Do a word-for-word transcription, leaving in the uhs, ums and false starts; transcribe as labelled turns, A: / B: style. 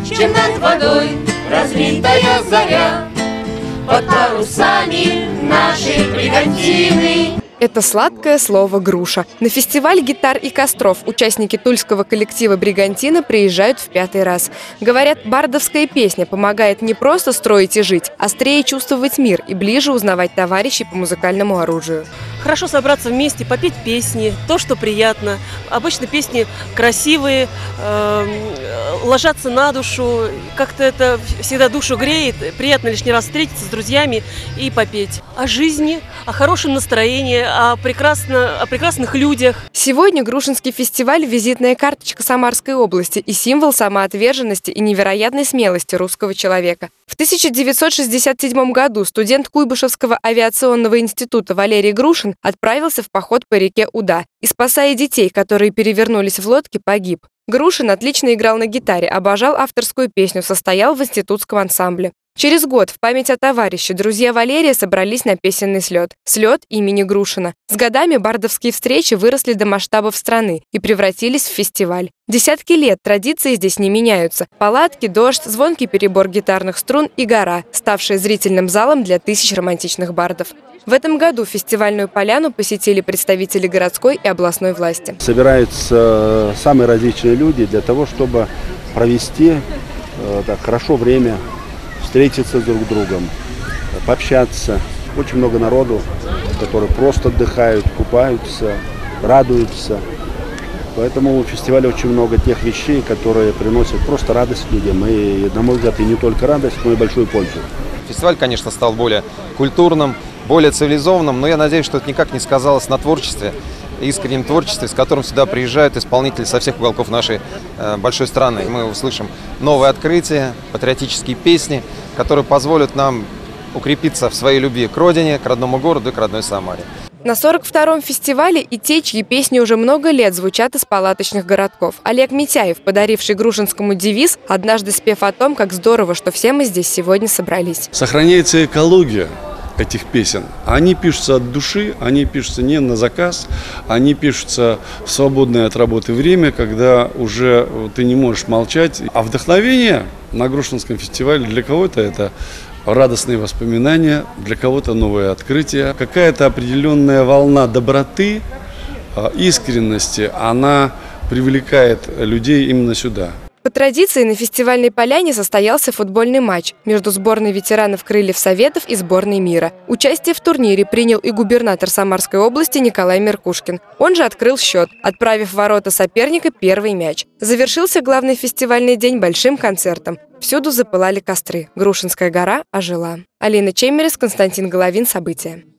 A: чем над водой разлитая заря, под парусами нашей бригантины.
B: Это сладкое слово «груша». На фестиваль гитар и костров участники тульского коллектива «Бригантина» приезжают в пятый раз. Говорят, бардовская песня помогает не просто строить и жить, а острее чувствовать мир и ближе узнавать товарищей по музыкальному оружию.
C: Хорошо собраться вместе, попеть песни, то, что приятно. Обычно песни красивые, э, ложатся на душу. Как-то это всегда душу греет. Приятно лишний раз встретиться с друзьями и попеть. О жизни, о хорошем настроении, о, прекрасно, о прекрасных людях.
B: Сегодня Грушинский фестиваль – визитная карточка Самарской области и символ самоотверженности и невероятной смелости русского человека. В тысяча девятьсот шестьдесят седьмом году студент Куйбышевского авиационного института Валерий Грушин отправился в поход по реке Уда и, спасая детей, которые перевернулись в лодке, погиб. Грушин отлично играл на гитаре, обожал авторскую песню, состоял в институтском ансамбле. Через год в память о товарище друзья Валерия собрались на песенный слет – слет имени Грушина. С годами бардовские встречи выросли до масштабов страны и превратились в фестиваль. Десятки лет традиции здесь не меняются. Палатки, дождь, звонкий перебор гитарных струн и гора, ставшая зрительным залом для тысяч романтичных бардов. В этом году фестивальную поляну посетили представители городской и областной власти.
D: Собираются самые различные люди для того, чтобы провести э, так, хорошо время, встретиться друг с другом, пообщаться. Очень много народу, которые просто отдыхают, купаются, радуются. Поэтому у фестиваля очень много тех вещей, которые приносят просто радость людям. И, на мой взгляд, и не только радость, но и большую пользу.
E: Фестиваль, конечно, стал более культурным, более цивилизованным, но я надеюсь, что это никак не сказалось на творчестве, искреннем творчестве, с которым сюда приезжают исполнители со всех уголков нашей э, большой страны. Мы услышим новые открытия, патриотические песни, которые позволят нам укрепиться в своей любви к родине, к родному городу и к родной Самаре.
B: На сорок втором фестивале и те, чьи песни уже много лет звучат из палаточных городков. Олег Митяев, подаривший Грушинскому девиз, однажды спев о том, как здорово, что все мы здесь сегодня собрались.
F: Сохраняется экология этих песен. Они пишутся от души, они пишутся не на заказ, они пишутся в свободное от работы время, когда уже ты не можешь молчать. А вдохновение на Грушинском фестивале для кого-то это радостные воспоминания, для кого-то новые открытия. Какая-то определенная волна доброты, искренности, она привлекает людей именно сюда.
B: По традиции на фестивальной поляне состоялся футбольный матч между сборной ветеранов Крыльев Советов и сборной мира. Участие в турнире принял и губернатор Самарской области Николай Меркушкин. Он же открыл счет, отправив в ворота соперника первый мяч. Завершился главный фестивальный день большим концертом. Всюду запылали костры. Грушинская гора ожила. Алина Чемерис, Константин Головин. События.